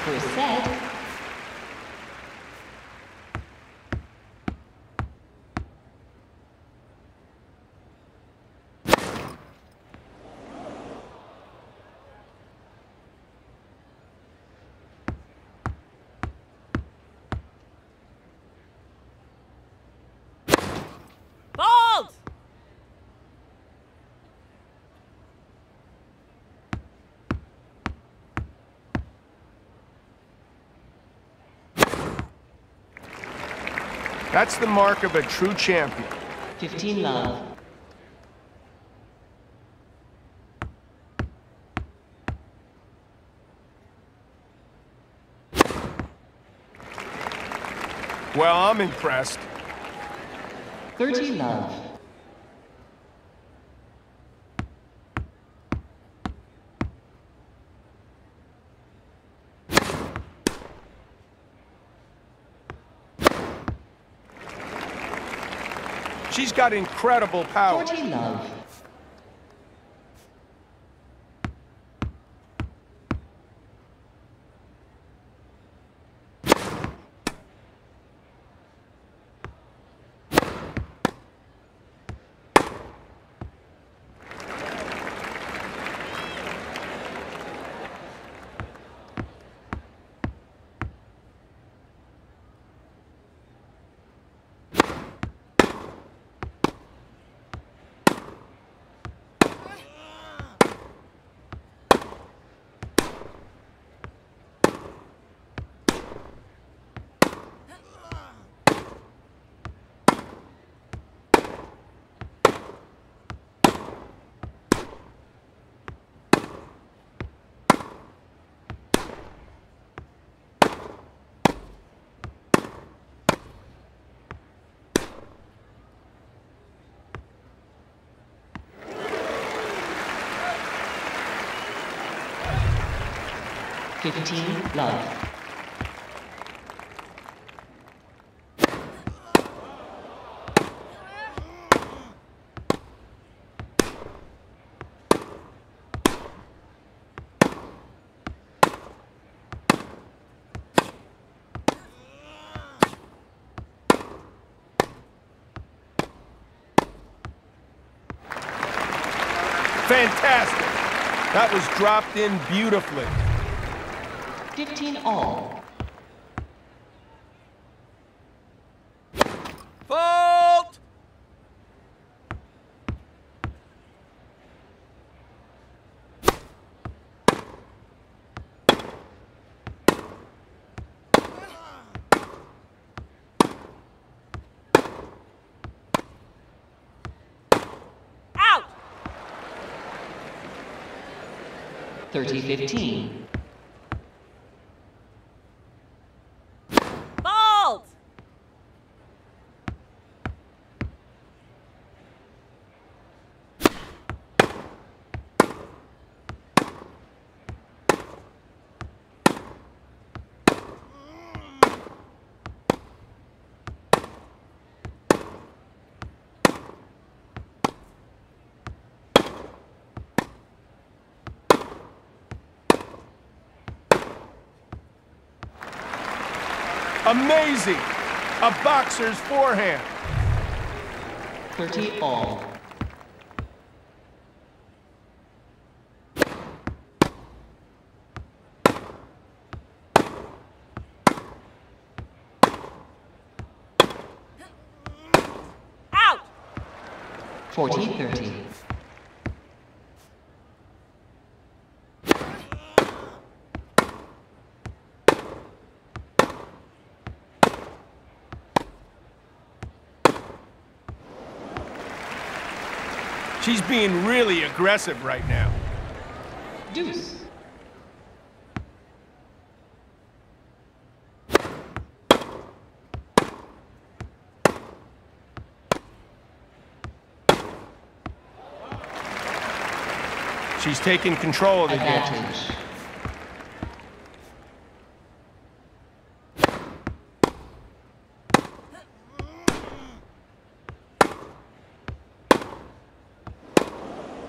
First set. That's the mark of a true champion. 15 love. Well, I'm impressed. 30 love. She's got incredible power. 40 love. Love. Fantastic. That was dropped in beautifully. 15 all. Fault! Out! 30-15. Amazing! A boxer's forehand. 30 all. Out! 40-30. She's being really aggressive right now. Deuce. She's taking control of the game. Advantage.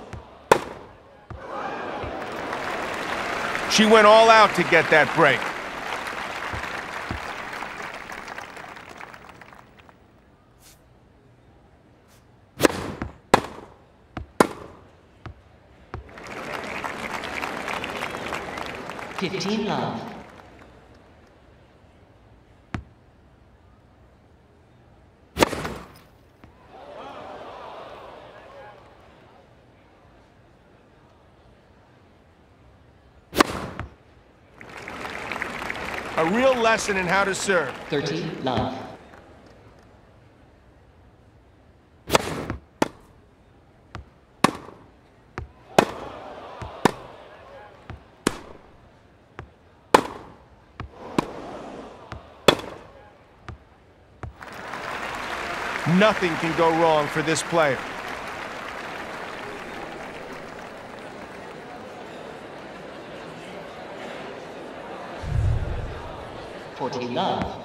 She went all out to get that break. 15 love. A real lesson in how to serve. 30 love. Nothing can go wrong for this player. Forty love.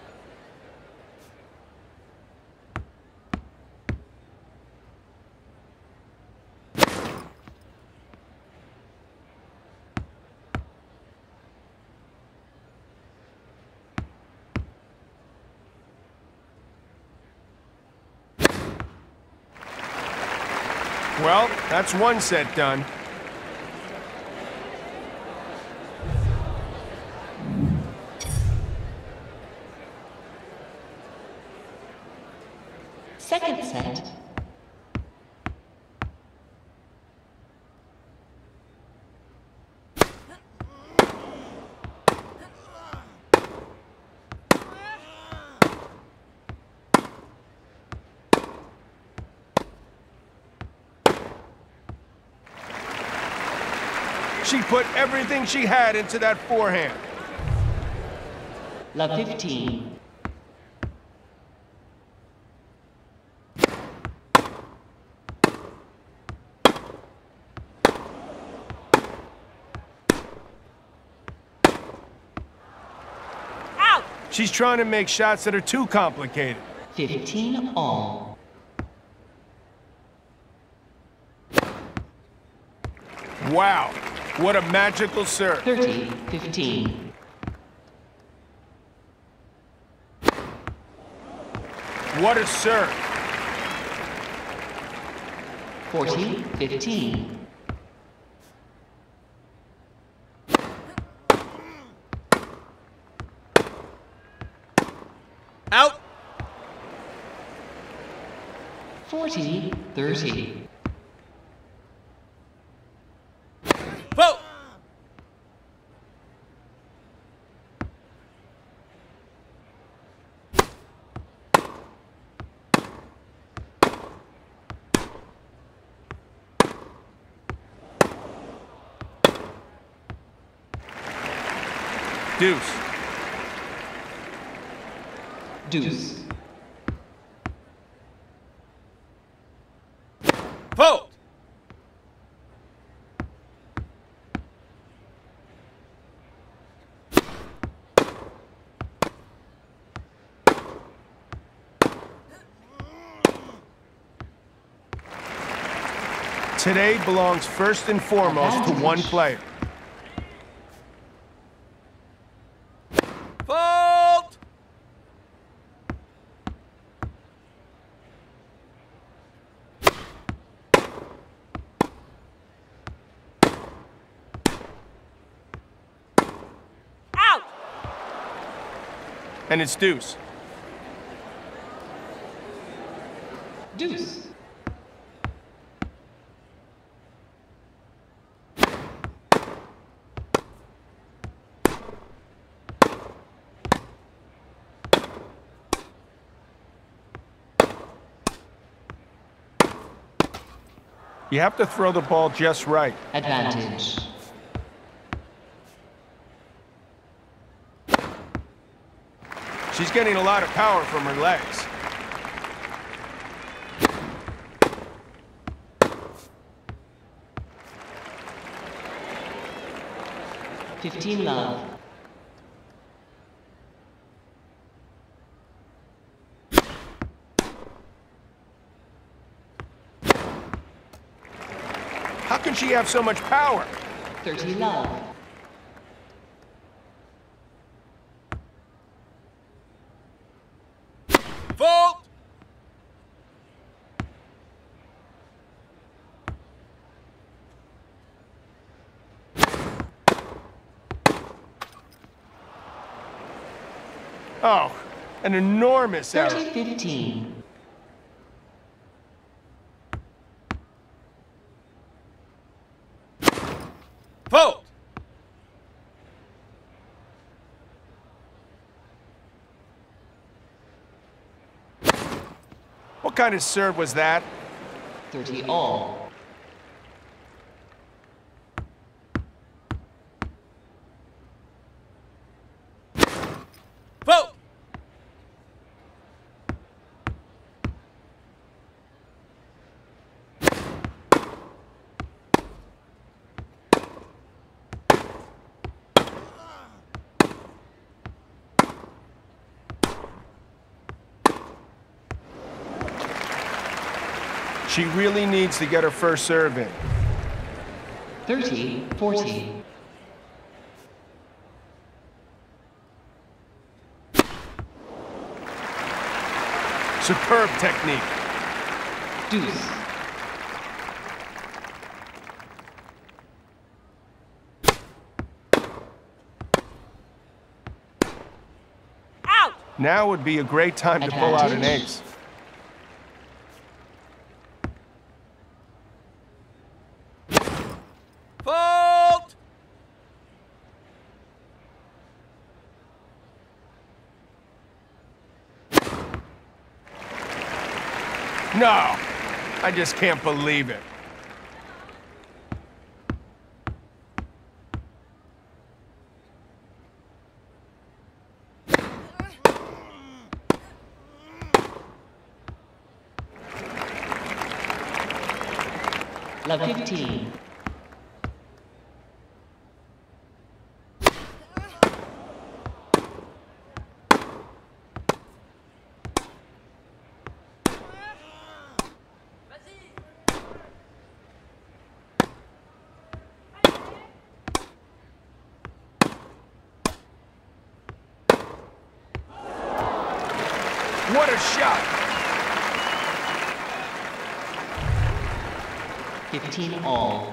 Well, that's one set done. Second set. She put everything she had into that forehand. Love 15. Out! She's trying to make shots that are too complicated. 15 all. Wow, what a magical serve. 30, 15. What a serve. 40, 15. Out. 40, 30. Vote. Deuce. Deuce. Vote. Today belongs first and foremost to one player. Fault! Out! And it's deuce. Deuce. You have to throw the ball just right. Advantage. She's getting a lot of power from her legs. Fifteen love. How can she have so much power? 30 love. Fault! Oh, an enormous error. 30-15. Fault! What kind of serve was that? 30 all. Fault! She really needs to get her first serve in. 30-40. Superb technique. Deuce. Out! Now would be a great time to pull out an Advantage. ace. Fault! No, I just can't believe it. Love 15. What a shot! 15 all.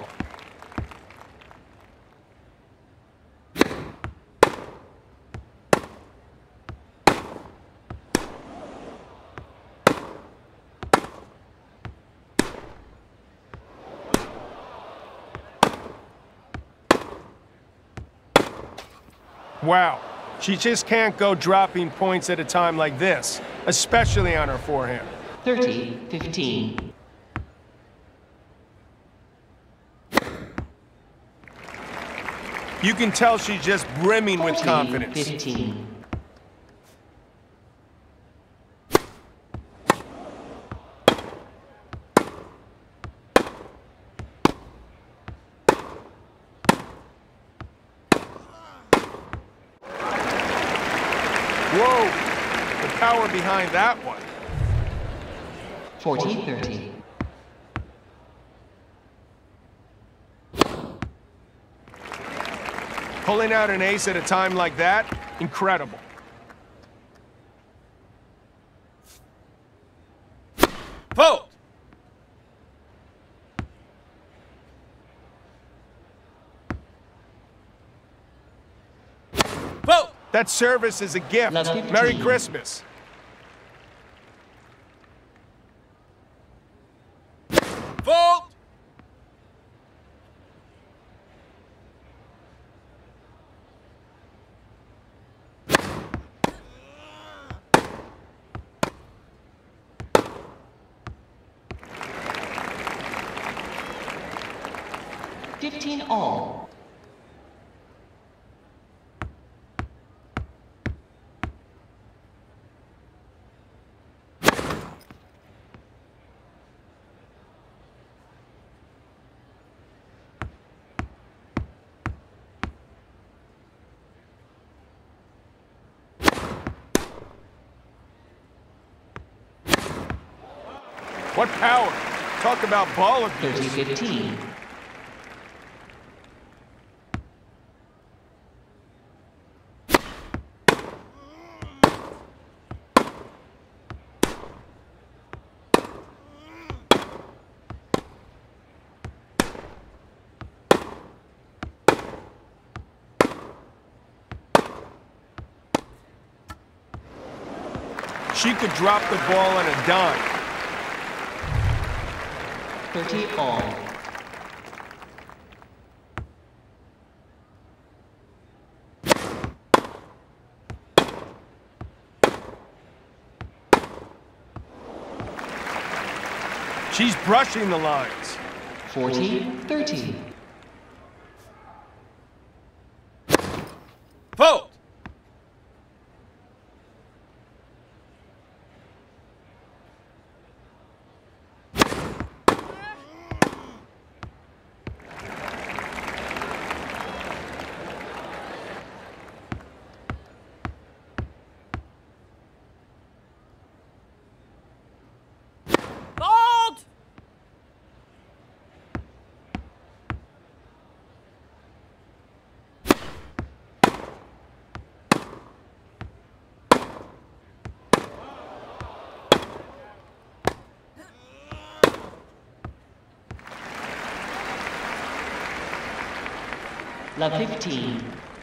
Wow, she just can't go dropping points at a time like this, especially on her forehand. 30-15. You can tell she's just brimming with confidence. 15. Whoa, the power behind that one. 40-30. Pulling out an ace at a time like that, incredible. Fault! Fault! That service is a gift. Love 15. Merry Christmas. Fault! Fifteen all. What power. Talk about ball abuse. 30-15. She could drop the ball on a dime. 30 all. She's brushing the lines. 40-30. Fault. Fault. Love 15.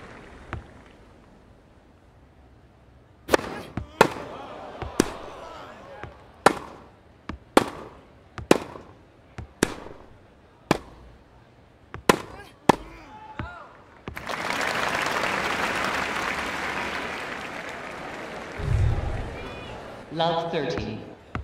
Love 30.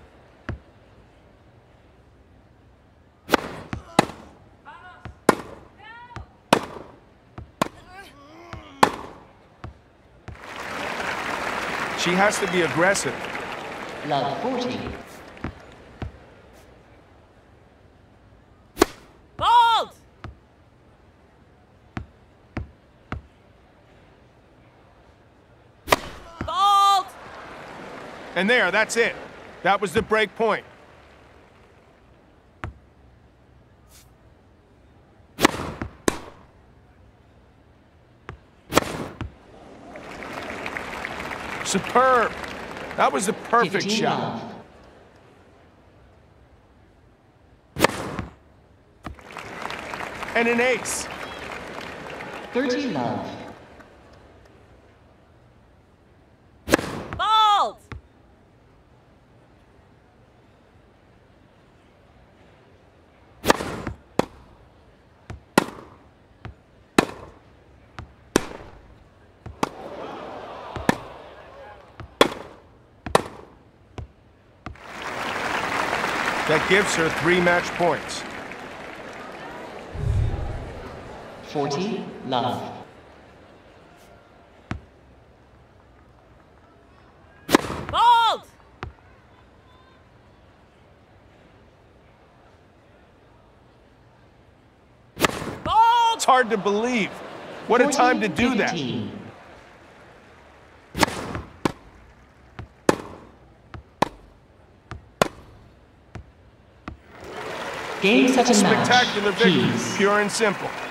She has to be aggressive. Love 40. Fault. Fault. And there, that's it. That was the break point. Superb. That was the perfect 15 shot. love. And an ace. 30 love. Fault. That gives her 3 match points. 40 love. Fault. Fault. It's hard to believe. What a time to do that. 15. Game, set, and match. Spectacular victory, Keys. pure and simple.